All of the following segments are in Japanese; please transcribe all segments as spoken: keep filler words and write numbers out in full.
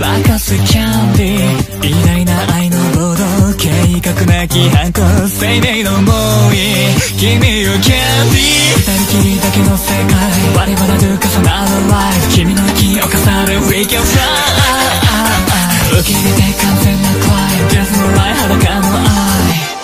Like a sweet candy 偉大な愛の暴動計画なき反抗生命の思い君をキャンディー二人きりだけの世界我々と重なるライフ君の息を重ねる We can fly 受け入れて完全なクライ There's no lie 裸の愛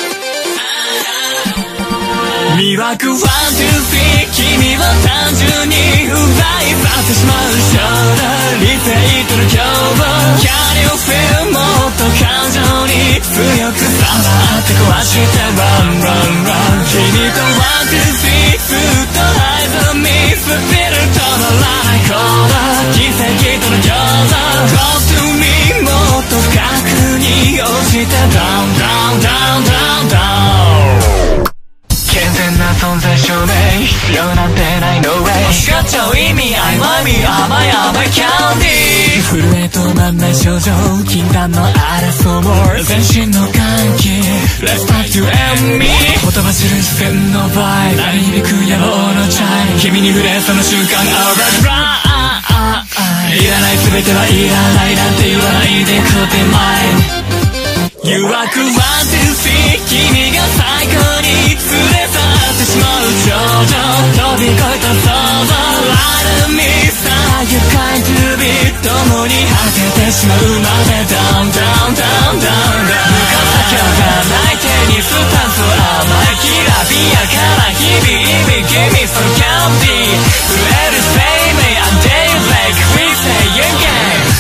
魅惑ワン、ツー、スリー君を単純に奪い去ってしまう衝動理性との共謀 Can you feel もっと感情に強くさらって壊して Run, run, run 君とワン、ツー、スリーずっと愛ず見捨てる止まらない行動奇跡との共同 Close to me もっと深くに落ちて Down, down, down, down, down健全な存在証明必要なんてない No way しかっちゃう意味曖昧み甘い甘いキャンディー震え止まんない症状禁断の争うも全身の歓喜 Let's talk to me ほとばしる視線のバイ鳴り響く野望のチャイム君に触れその瞬間 Alright right いらない全てはいらないなんて言わないでくれ Mine誘惑ワン、ツー、スリー君が最高に連れ去ってしまう頂上飛び越えた想像 Lie to me さあ You kind to be 共に果ててしまうまで Down, down, down, down, down 向かった先はない手にスタンス甘いきらびやかな日々意味 Give me some candy 震える生命 I'm days like we say you can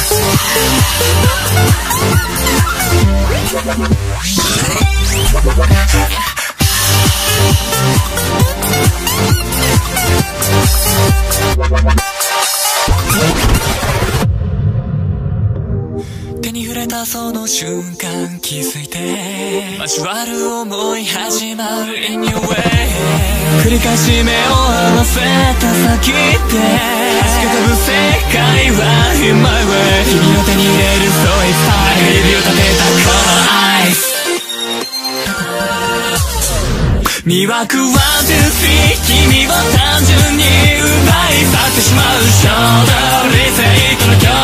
手に触れたその瞬間気づいて交わる思い始まる In your way 繰り返し目を合わせた先で足が飛ぶ世界は In my way 君の手に入れる So it's high 指を立てたこのアイス魅惑ワン、ツー、スリー君を単純に奪い去ってしまう衝動理性との共